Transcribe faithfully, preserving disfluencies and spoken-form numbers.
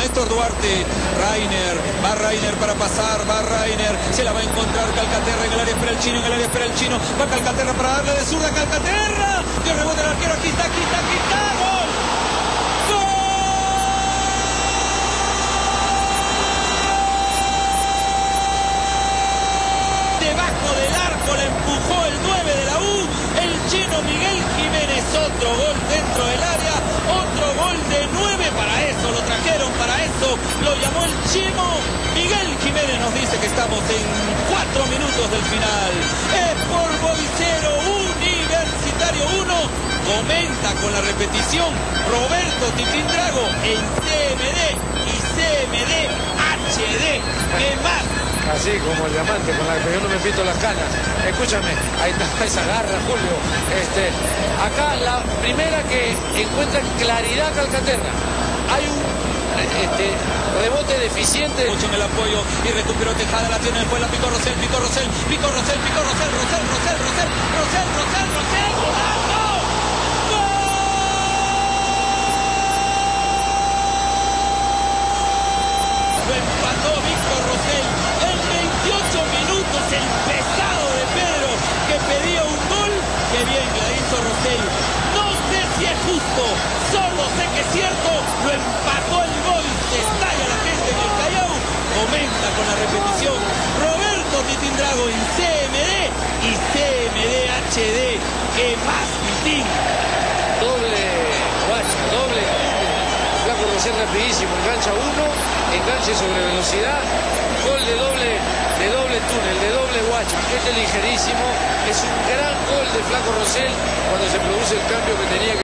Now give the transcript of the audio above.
Néstor Duarte, Rainer, va Rainer para pasar, va Rainer, se la va a encontrar Calcaterra en el área, espera el chino, en el área, espera el chino, va Calcaterra para darle de zurda a Calcaterra, que rebote el arquero, aquí está, aquí está, aquí está, gol, gol, debajo del arco la empujó el nueve de la U, el chino Miguel Jiménez, otro gol dentro del área, otro gol de nueve, para eso lo trajeron, para eso lo llamó el chino. Miguel Jiménez nos dice que estamos en cuatro minutos del final. Es por Boicero, Universitario uno. Comenta con la repetición Roberto Titindrago en C M D y C M D H D. ¿Qué más? Así como el diamante, con la que yo no me pinto las canas. Escúchame, ahí está esa garra, Julio. Este, acá la primera que encuentra claridad Calcaterra. Hay un este, rebote deficiente. Mucho en el apoyo y recuperó Tejada, la tiene después la Pico Rosell, Pico Rosell, Pico Rosell, Pico Rosell, Rosell, Rosell, Rosell, Rosell, Rosell, Rosell, ¡golazo! Lo empató Víctor Rosell en veintiocho minutos, el pesado de Pedro que pedía un gol, que bien la hizo Rosell. No sé si es justo, solo sé que es cierto, lo empató el gol, se estalla la gente en el Callao, comenta con la repetición Roberto Titindrago en C M D y C M D H D, que más Titín. Doble guacha, doble. Flaco Rosell rapidísimo, engancha uno, enganche sobre velocidad, gol de doble, de doble túnel, de doble guacha. Este ligerísimo, es un gran gol de Flaco Rosell cuando se produce el cambio que tenía que